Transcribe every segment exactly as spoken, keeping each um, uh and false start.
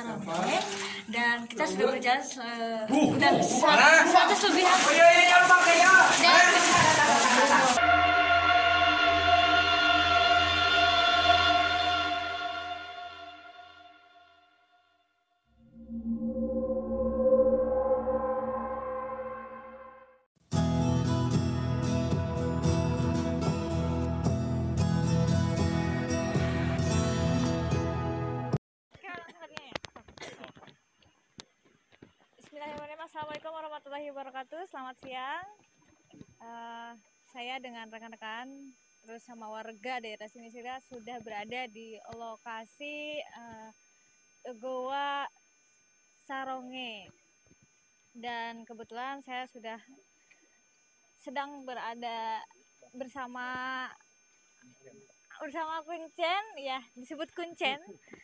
Saronghe, dan kita sudah berjalan uh, udah seratus lebih dan Bismillahirrahmanirrahim. Assalamualaikum warahmatullahi wabarakatuh. Selamat siang. Uh, saya dengan rekan-rekan terus sama warga daerah sini sudah berada di lokasi uh, Goa Saronghe, dan kebetulan saya sudah sedang berada bersama bersama Kuncen, ya disebut Kuncen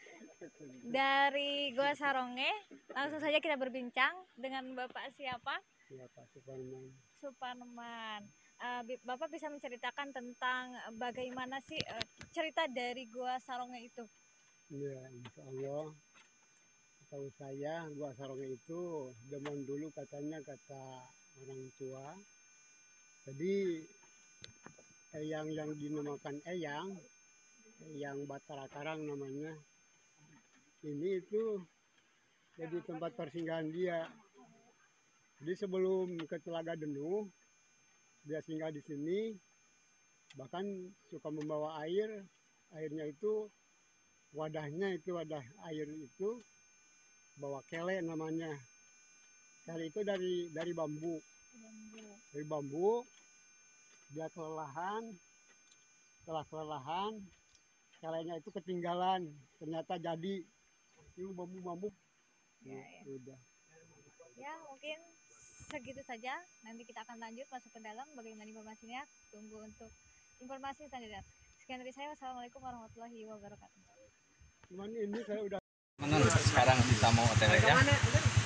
dari Goa Saronghe. Langsung saja kita berbincang dengan Bapak siapa? Bapak Suparman. Suparman. Uh, Bapak bisa menceritakan tentang bagaimana sih uh, cerita dari Goa Saronghe itu? Ya, insya Allah. Tahu saya, Goa Saronghe itu zaman dulu katanya kata orang tua. Jadi eyang yang dinamakan eyang, eyang Batara Karang namanya. Ini itu jadi tempat persinggahan dia. Jadi sebelum ke Telaga Denuh, dia singgah di sini. Bahkan suka membawa air. Airnya itu wadahnya itu wadah air itu bawa kele namanya. Kele itu dari dari bambu. Dari bambu. Dia kelelahan. Setelah kelelahan, kelenya itu ketinggalan. Ternyata jadi itu bambu-bambu. Ya, ya. Udah. Ya, mungkin segitu saja. Nanti kita akan lanjut masuk ke dalam bagaimana informasinya. Tunggu untuk informasi selanjutnya. Sekian dari saya. Wassalamualaikum warahmatullahi wabarakatuh. Cuman ini saya udah Menun, sekarang kita mau O T W ya. Nah,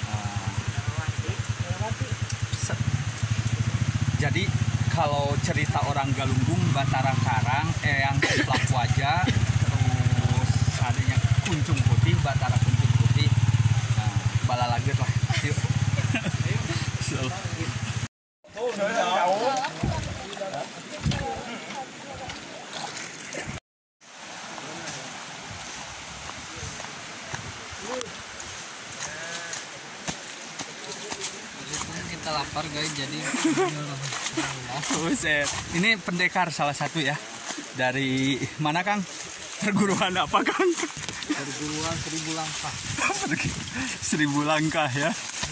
jadi kalau cerita orang Galunggung, Batara Karang, eh yang Ciplak Wajah, terus adanya Kuncung Putih, Batara Kuncung Putih. Nah, bala lagi lah. Yuk. So. Oh, kita lapar guys, jadi ini pendekar salah satu ya. Dari mana Kang? Perguruan apa Kang? perguruan Seribu Langkah. Seribu Langkah ya.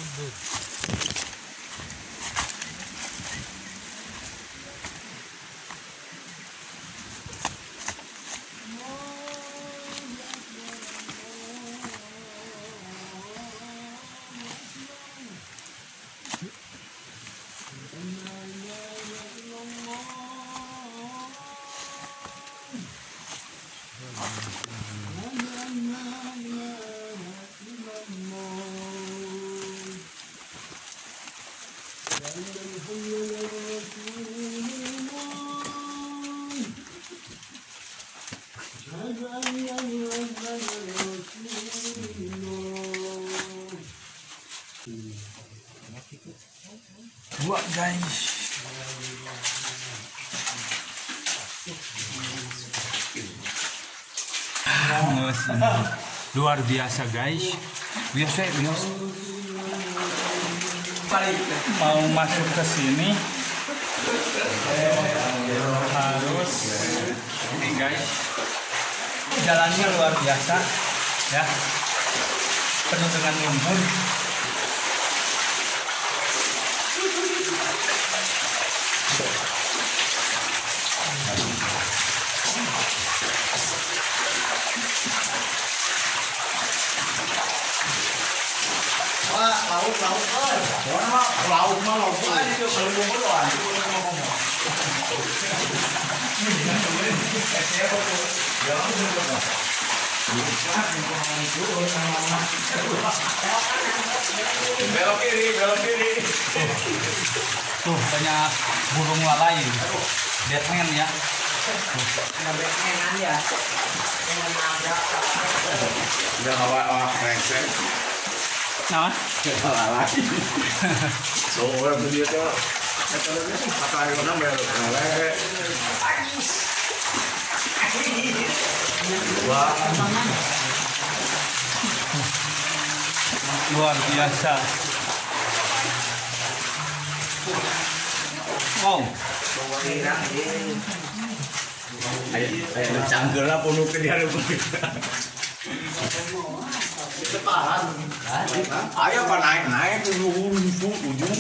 Dua guys. Luar biasa guys. Biasa biasa. Mau masuk ke sini harus ini guys. Jalannya luar biasa ya. Penuh dengan lumpur. lauk lauk ơi lauk mah lauk aja tuh kalau mau berdoa itu ngomong belok kiri belok kiri tuh banyak burung lalai Batman ya Batman aja udah awak awak brengsek Nah, salah lagi. So orang video tuh kata orang bayar lele. Wah, luar biasa. Wow. Ayo, ayo canggul lah penuh ke dia dulu. Ayo apa naik naik ke ujung ujung ujung.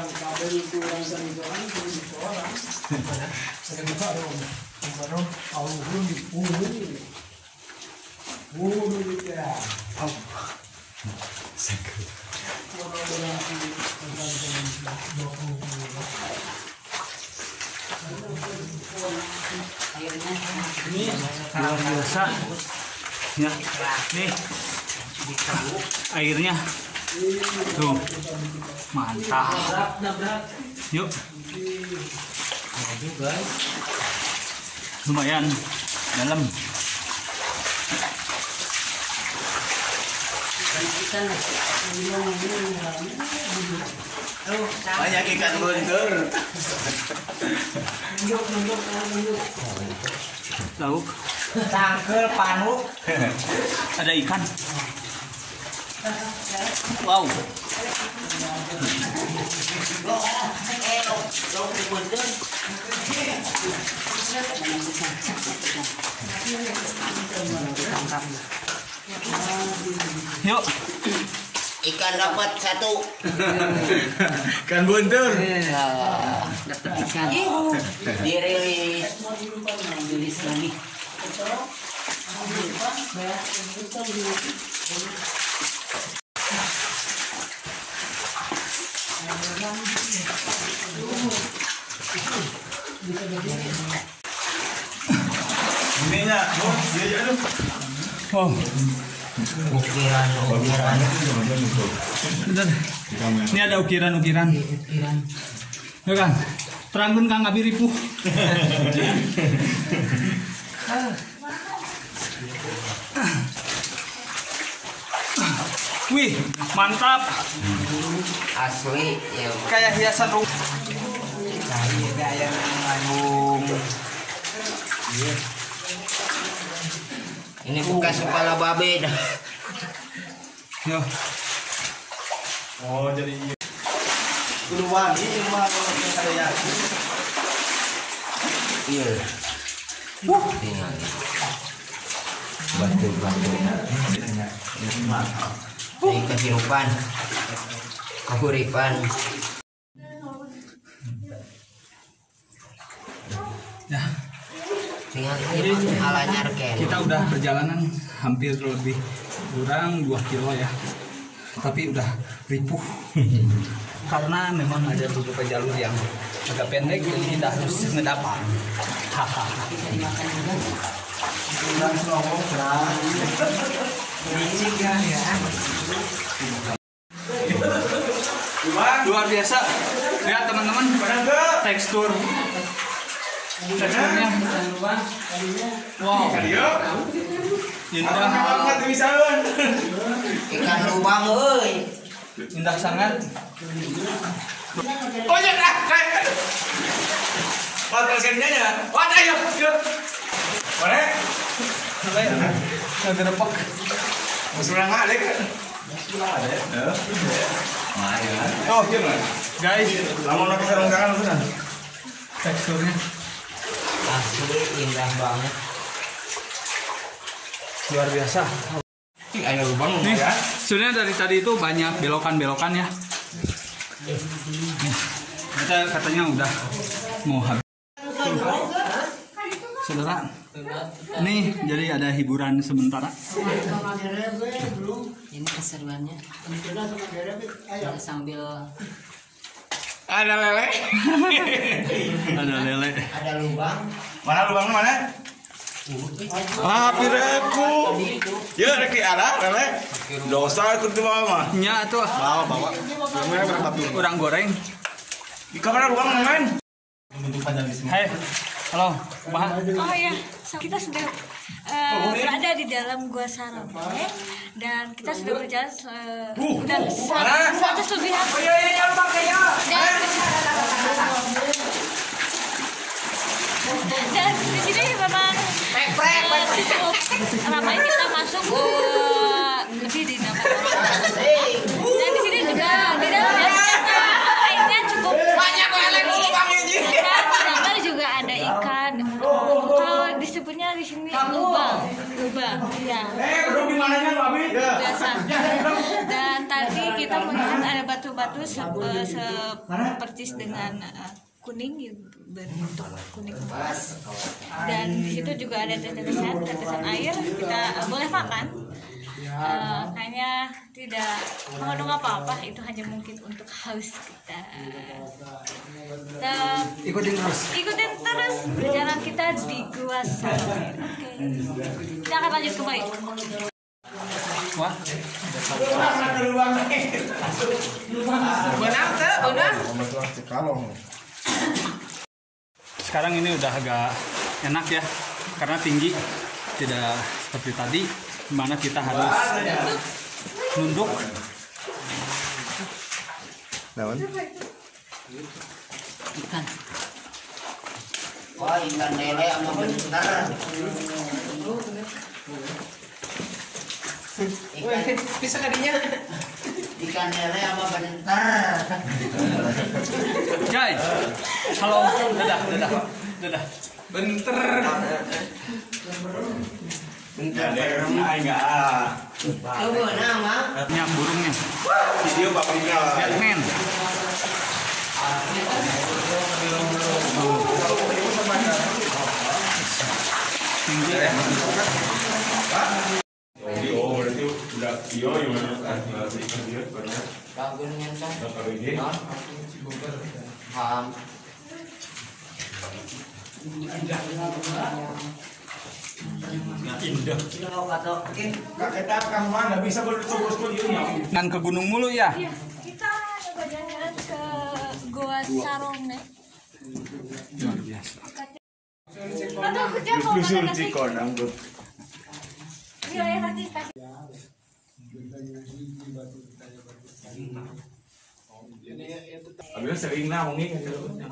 Ini luar biasa. Ya, nih airnya tuh mantap. Yuk, lumayan dalam. Banyak ikan buntur. Lauk, Tangkel panuk. ada ikan. Wow. Yuk. Ikan dapat satu. Ikan buntur. Dapat ikan. Dirilis. Dirilis lagi. Ininya, oh, dia aja tuh. Wow. Ukiran, ukiran. Bentar. Ini ada ukiran-ukiran. Ya kan? Terangkan Kang Abi ripuh. Wih, mantap. Asli ya. Kayak hiasan rumah. Kayak manggung. Ini bekas kepala babe dah. Yo. Oh, jadi duluan ini cuma ada ya. Iya. Wah, tinggal. Batu-batu. Ini kehidupan. Keuripan. Ya. Tinggal ala nyarken. Kita udah perjalanan hampir lebih kurang dua kilo ya. Tapi udah ripuh. Karena memang ada beberapa jalur yang agak pendek jadi kita harus ngedapat. Hahaha. Luar biasa. Lihat teman-teman, tekstur teksturnya. Wow. Indah. Ikan lubang euy. Indah sangat. Oh ya, kayak. Wah, kasihannya ya. Wah, ayo, yuk. Boleh? Boleh. Agak repak. Musuh orang ada kan? Ada. Tuh, guys, Lama nak sarung tangan sudah. teksturnya Asli indah banget. luar biasa. Ih, ayo lubang Nih, ya. sebenarnya dari tadi itu banyak belokan-belokan ya. Nih, kita katanya udah mau habis. Tuh. Saudara, nih jadi ada hiburan sementara. Ini keseruannya. Sambil Ada lele. Ada lele. ada lubang. Mana lubangnya mana? Ah, pireku. Ya, rek di arah lele. Dosa ikut ke bawah mah. Nya tuh Bawa, bawa. Lubangnya berapa tuh? orang goreng. Di kamar lubang main. Hai, halo, kumaha? Oh iya, kita sudah uh, berada di dalam Gua Saronge dan kita sudah berjalan uh, udah seratus lebih dan dan di sini memang uh, cukup ramai. Kita masuk uh, lebih di enam orang dan di sini juga di dalamnya airnya cukup banyak dan juga ada ikan. Kalau disebutnya di sini lubang, lubang, ya. Biasa. Dan tadi kita melihat ada batu-batu se- seperti dengan uh, kuning berbentuk kuning emas. Dan di situ juga ada tetesan, tetesan air. Kita uh, boleh makan. Uh, kayaknya tidak mengandung apa-apa, itu hanya mungkin untuk haus kita. Nah, Ikutin terus. ikutin terus perjalanan kita di Gua Saronge. Oke, kita akan lanjut kembali. Wah, sekarang ini udah agak enak ya, karena tinggi, tidak seperti tadi, dimana kita harus nunduk. Ikan. Wah, ikan lele sama bentar. Ikan bisa kadinya. Ikan lele sama bentar. Guys, halo, dadah, dadah, dadah. Bentar. Bentar. Enggak ah. Coba nama. Ini burungnya. Video bapaknya. Batman. Tinggi ya. Oh, berarti udah iyo yang mana? Bagus nyentuh. Kalau ini, Paham. Indah. Kalau kata oke. kita kan mana bisa berterus terus ini. Nan ke gunung mulu ya. Iya, kita coba jalan-jalan ke Gua Saronge. Luar biasa. Atau kerja mau Dusun mana kasih? Cikonang tuh. Iya, ya kasih kasih. Abis sering naungi kan.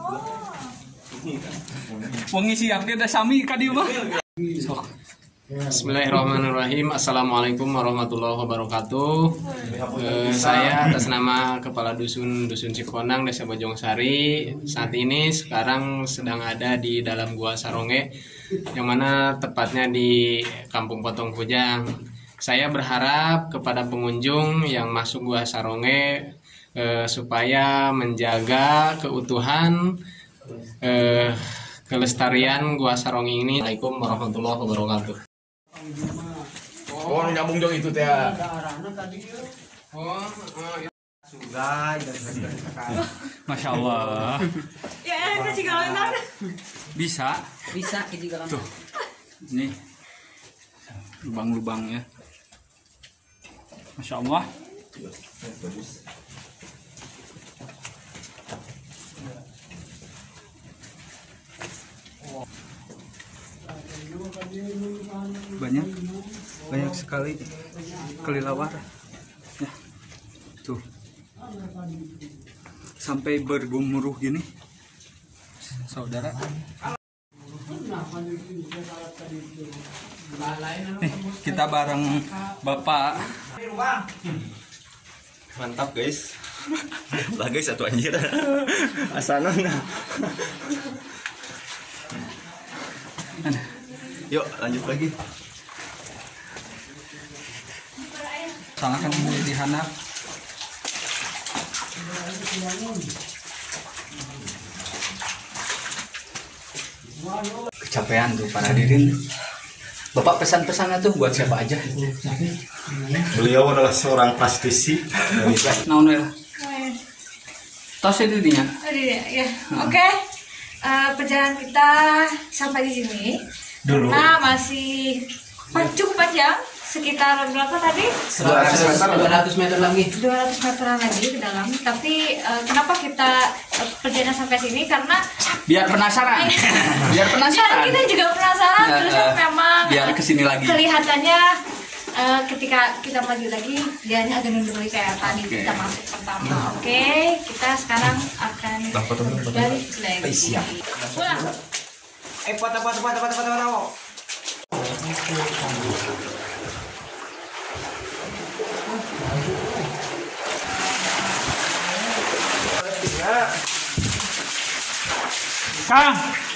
Wengi siap dia udah sami ka dieu mah. Sok. Bismillahirrahmanirrahim. Assalamualaikum warahmatullahi wabarakatuh. Eh, saya atas nama Kepala Dusun Dusun Cikonang Desa Bojongsari saat ini sekarang sedang ada di dalam Gua Saronge, yang mana tepatnya di Kampung Potong Kujang. Saya berharap kepada pengunjung yang masuk Gua Saronge eh, supaya menjaga keutuhan eh, kelestarian Gua Saronge ini. Assalamualaikum warahmatullahi wabarakatuh. Oh, nyambung jong itu teh. Oh, Masya Allah. Ya, kasih kalau Bisa. Bisa juga kan. Tuh. Nih. Lubang-lubang ya. Masya Allah. Banyak, banyak sekali kelelawar. Ya, tuh, sampai bergemuruh gini, saudara. Nih, kita bareng Bapak. Mantap guys. Lah guys satu anjir. Asanan. Yuk lanjut lagi. Sangat kan di handap. Kecapean tuh para hadirin. Bapak pesan-pesannya tuh buat siapa aja? Beliau adalah seorang plastisi. Naon ya? Tos itu dinya. ya. Oke. Eh, perjalanan kita sampai di sini Dulu. karena masih pan- cukup panjang sekitar berapa tadi? dua ratus meter lagi. dua ratus meteran lagi ke dalam. Tapi uh, kenapa kita uh, perjalanan sampai sini? Karena Biar penasaran. Biar biar penasaran. kita juga penasaran. Uh, Terus uh, memang biar kesini lagi. kelihatannya uh, ketika kita maju lagi, dia agak nunduk lagi kayak tadi Oke. kita masuk pertama. Oke, kita sekarang akan balik lagi. Siap. Pulang. Eh, foto, foto, foto, foto, foto, foto. Kang.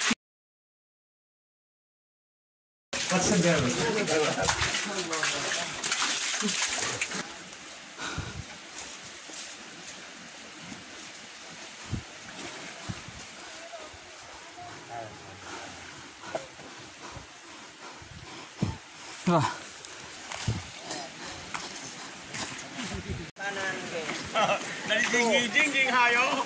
Wah. Dari jing jing jing hayo.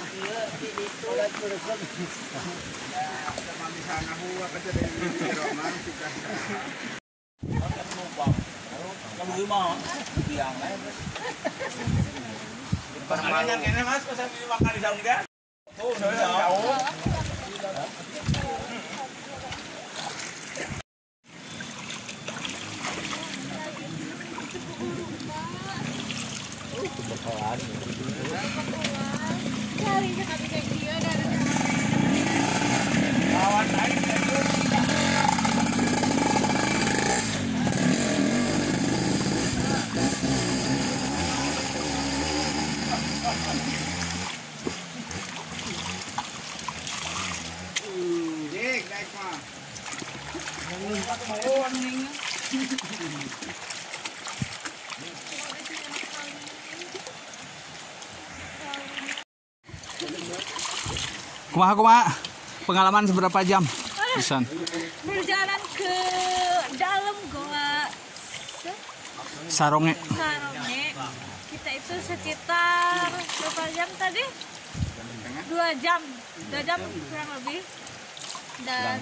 Kamu mau biang lain. Panganan kene Mas, pas makan di dalam enggak? Oh, jauh. Kumaha kumaha? Pengalaman seberapa jam? Pisan. Berjalan ke dalam goa Saronge. Saronge. Kita itu sekitar berapa jam tadi? Dua jam, dua jam kurang lebih. Dan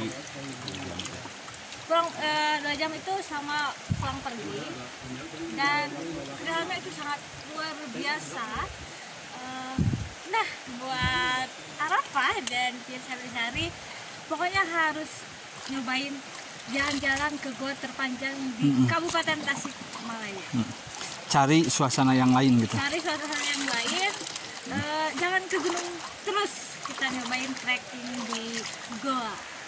kurang eh, dua jam itu sama pulang pergi. Dan dalamnya itu sangat luar biasa. Eh, nah, buat Arafah dan Pian Sari-Sari, pokoknya harus nyobain jalan-jalan ke gua terpanjang di Mm-mm. Kabupaten Tasikmalaya. Mm. Cari suasana yang lain gitu. Cari suasana yang lain, eh, jangan ke gunung terus, kita nyobain trekking di goa.